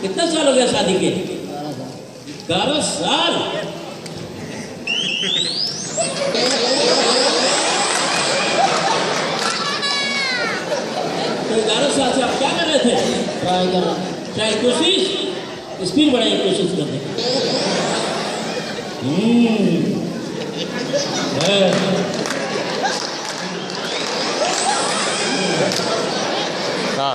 कितना साल हो गया शादी के? 11 साल। तो 11 साल से आप क्या कर रहे थे? ट्राई कर रहा। चाहे कोशिश स्पीड बढ़ाई, कोशिश करने। हाँ।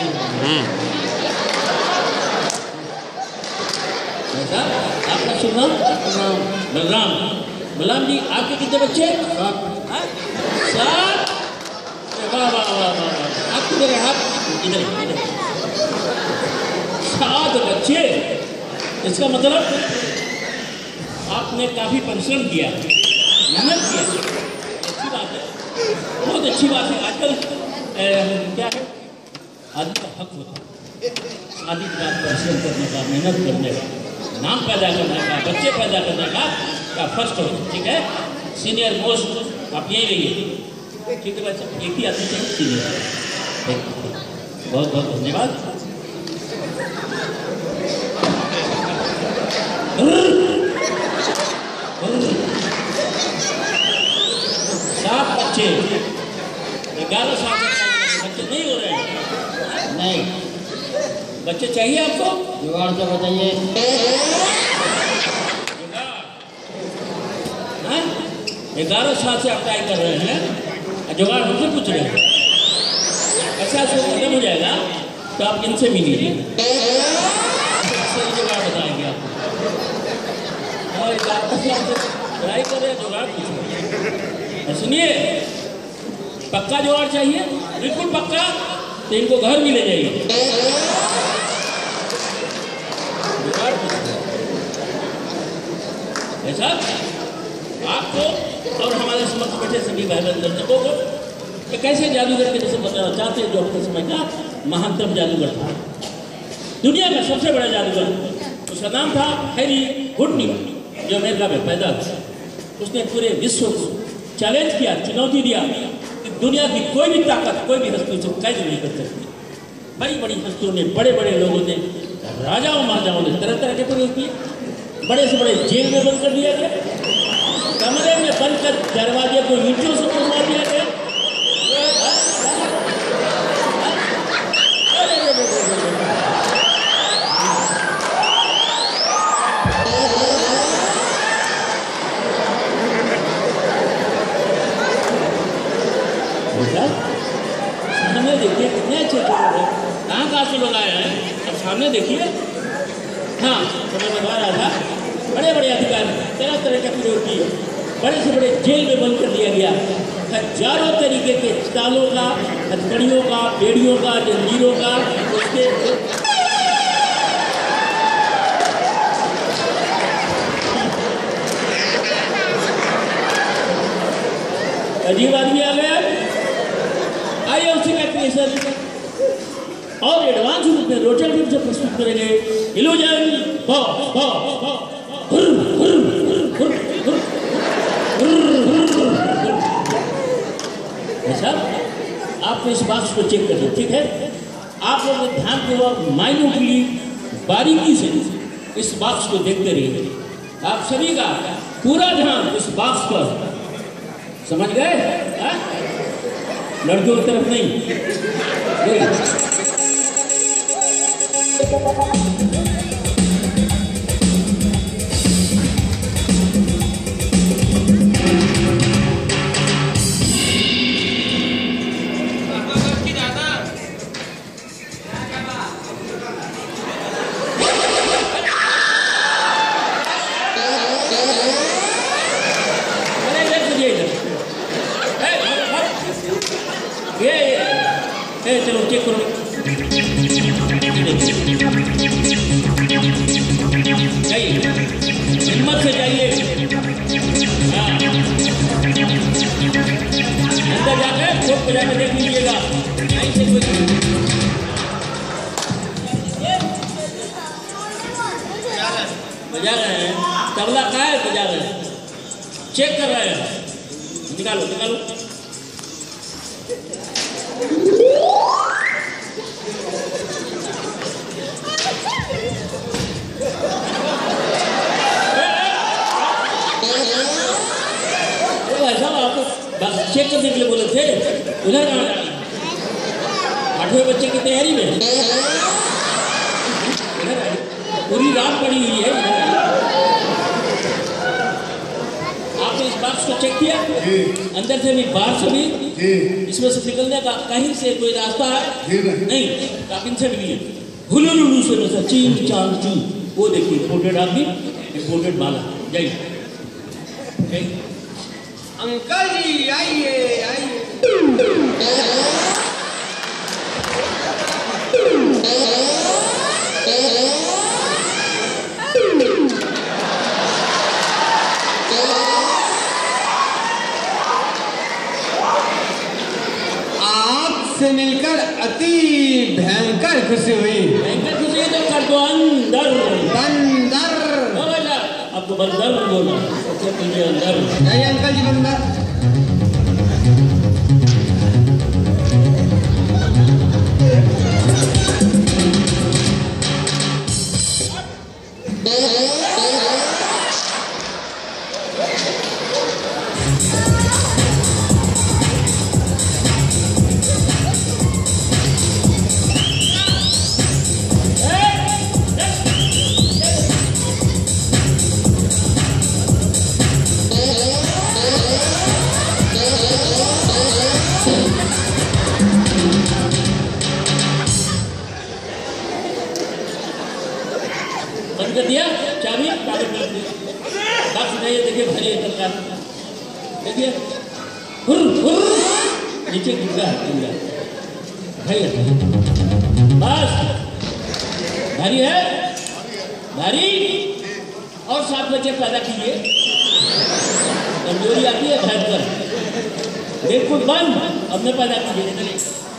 आपका शुभ नाम? बलराम। बलराम जी, आपके कितने बच्चे? 7। वाह वाह वाह वाह। आप किधर है? आप इधर 7 बच्चे। इसका मतलब आपने काफी परिश्रम किया, मेहनत किया। अच्छी बात है, बहुत अच्छी बात है। आजकल क्या है, आदमी का हक होता है शादी के बाद परिश्रम करने का, मेहनत करने का, नाम पैदा करने का, बच्चे पैदा करने का फर्स्ट हो। ठीक है, सीनियर मोस्ट आप यही रहिए। ठीक है बच्चा, एक ही आदमी चाहिए सीनियर। बहुत बहुत धन्यवाद। 7 बच्चे, 11 साल बच्चे नहीं हो रहे हैं? नहीं। बच्चे चाहिए आपको? जुगाड़ से बताइए। 11 साल से आप ट्राई कर रहे हैं, जुगाड़ हमसे पूछ रहे हैं। अच्छा, से खत्म हो जाएगा तो आप इनसे भी लीजिए, जुगाड़ बताएंगे आपको। और 11 साल से ट्राई कर रहे हैं, जुगाड़ पूछ रहे हैं। सुनिए, पक्का जुगाड़ चाहिए, बिल्कुल पक्का, तो इनको घर भी ले जाइए। जुगाड़ पूछ रहे हैं ऐसा आपको और हमारे समक्ष बैठे सभी भाई बहन दर्शकों को एक ऐसे जादूगर के जैसे बताना चाहते हैं जो अपने समय का महानतम जादूगर था, दुनिया का सबसे बड़ा जादूगर। उसका नाम था हैरी हुडनी, जो अमेरिका में पैदा हुआ। उसने पूरे विश्व को चैलेंज किया, चुनौती दिया कि दुनिया की कोई भी ताकत, कोई भी हस्ती उसे कैद नहीं कर सकती। बड़ी बड़ी हस्तियों ने, बड़े बड़े लोगों ने, राजाओं महाराजाओं ने तरह तरह के प्रयोग किए। बड़े से बड़े जेल में बंद कर दिया गया, कमरे में बंद कर दरवाजे को ईंटों से तोड़वा दिया गया। सामने देखिए कितने अच्छे लोग हैं, कहाँ से लोग आए हैं। अब सामने देखिए, हाँ तो मैं बता रहा था, बड़े बड़े अधिकारी तरह तरह के प्रयोग किए, बड़े से बड़े जेल में बंद कर दिया गया। हजारों तरीके के तालों का, हथकड़ियों का, बेड़ियों का, जंजीरों का, उसके अजीब आदमी आ गया। आइए उसी का क्रिएशन और एडवांस रूप में रोचक रूप से प्रस्तुत करेंगे। इल्यूजन ऐसा आपको इस बात को चेक करना, ठीक है? आप लोग ध्यानपूर्वक, माइन्यूटली, बारीकी से इस बॉक्स को देखते रहिए। आप सभी का पूरा ध्यान इस बॉक्स पर, समझ गए? लड़कियों की तरफ नहीं। चलो चेक करो, हिम्मत से जाइए। हाँ, अंदर जाकर कोट को जाकर देख लीजिएगा। बजा रहे हैं, तबला का है, बजा रहे हैं, चेक कर रहे हैं। निकालो निकालो। चेक करने के लिए बोले थे, उधर कहाँ जा रही? 8वें बच्चे की तैयारी में इधर आई, पूरी रात पड़ी हुई है, इधर आई। आपने इस बॉक्स को चेक किया? अंदर से भी बाहर से भी? इसमें से निकलने का कहीं से कोई रास्ता है? नहीं। आप इनसे मिलिए, हुलुलुलु से बसा चीन चांद चू, वो देखिए इम्पोर्टेड आदमी, इम्पोर्टेड माला। जय अंकल जी आइए आइए। आपसे मिलकर अति भयंकर खुशी हुई। भयंकर खुशी है तो कर दो अंदर। बंदर। अब तो बंदर बोलो, सबसे तुझे अंदर। नहीं अंकल जी बंदर। बंद कर दिया, चाबी कागज रख दी। बस नहीं, देखिए भारी है का, देखिए हुर हुर नीचे गिर रहा है भाई। बस भारी है, भारी। और 7 बच्चे पैदा कीजिए, कमजोरी आती है भयंकर। बिल्कुल बंद, अब मैं पैदा कीजिए।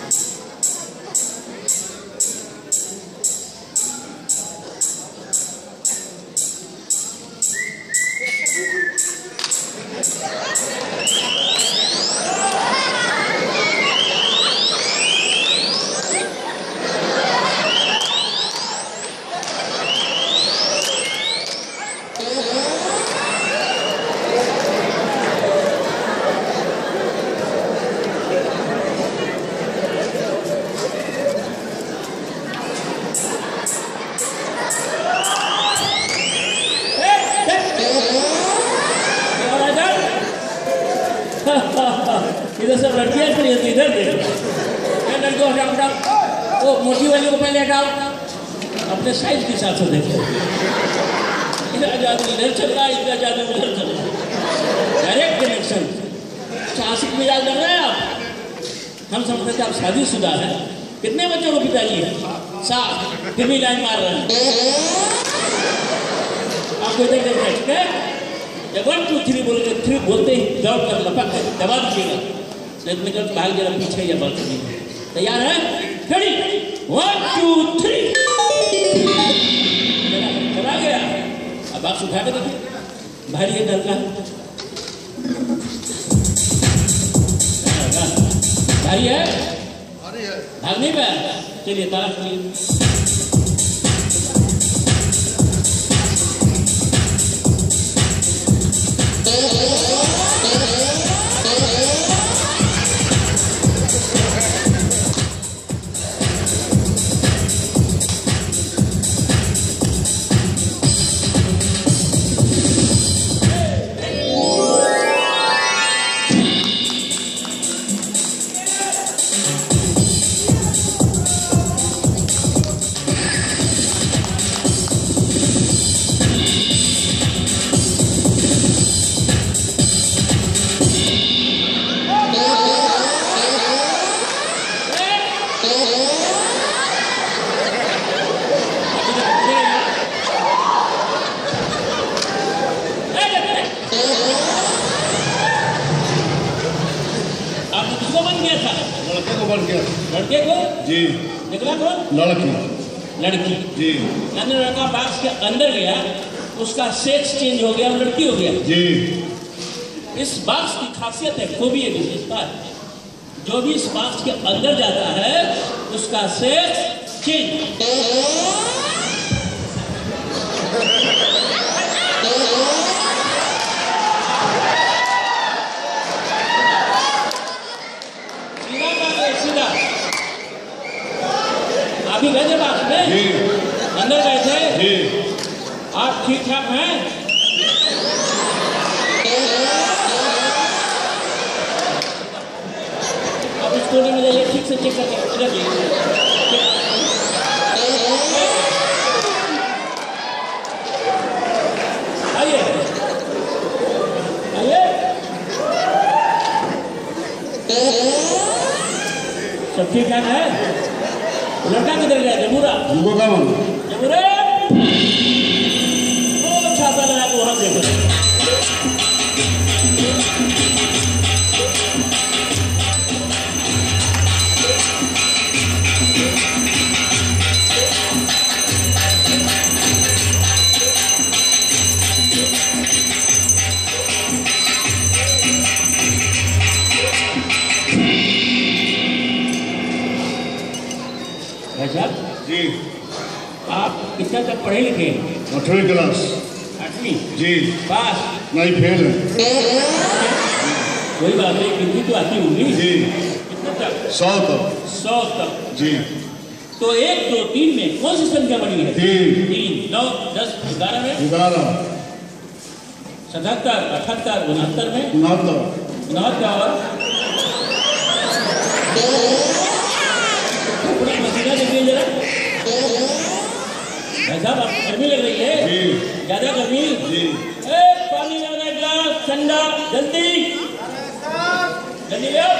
इधर सब लड़कियाँ खड़ी होती, इधर देखो। लड़कियों हटाओ हटाओ, वो मोटी वाली को पहले हटाओ, अपने साइज के हिसाब से देखो। इधर जादू इधर चल रहा है, इधर जादू उधर चल रहा है, डायरेक्ट कनेक्शन। आशिक मिजाज लग रहे हैं आप। हम समझते थे आप शादीशुदा हैं। कितने बच्चों को पिताजी है? 7, फिर भी लाइन मार रहे हैं। आपको इधर देखना है, ठीक है? जब 1 2 3 बोल के 3 बोलते ही दौड़ कर लपक कर दबा दीजिएगा, निकल भाग जरा पीछे या बालकनी में। तैयार है? खड़ी 1 2 3 चला गया। अब आप उठा के देखिए, भारी है डर का, भारी है, भाग नहीं पाया। चलिए ताला खोलिए। लड़के को जी निकला कौन? लड़की। लड़की जी। यानी लड़का बॉक्स के अंदर गया, उसका सेक्स चेंज हो गया, लड़की हो गया जी। इस बॉक्स की खासियत है, खूबी है, विशेषता है, जो भी इस बॉक्स के अंदर जाता है उसका सेक्स चेंज। आपने? जी। अंदर गए थे? जी। आप ठीक ठाक हैं? आप इस कोने में जाइए, ठीक से चेक करके इधर जाइए। आइए आइए। सब ठीक ठाक है? लड़का किधर गया? जमुरा? उनको क्या मालूम? जमुरे वो छाता लगा के वहां देखो। भाई साहब जी। आप कितना तक पढ़े लिखे? 8वीं क्लास। 8वीं? जी। पास? नहीं, फेल है। कोई बात नहीं, गिनती तो आती होगी। जी। कितना तक? 100 तक। 100 तक। जी। तो 1, 2, 3 में कौन सी संख्या बनी है? 3, 3, 9, 10, 11 में? 11, 77, 78, 69 में? 69, 69 और पूरा मसीना देखिए जरा। भाई साहब आपको गर्मी लग रही है? जी। ज्यादा गर्मी? जी। पानी लेना एक गिलास ठंडा, जल्दी जल्दी ले आओ।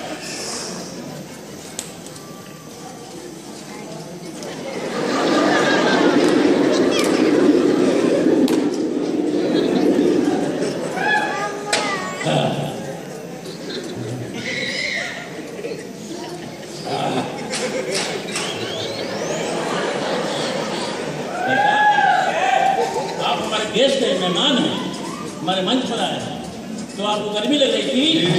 आप हमारे गेस्ट हैं, मेहमान हैं, हमारे मंच पर आए हैं, तो आपको गर्मी लग रही थी।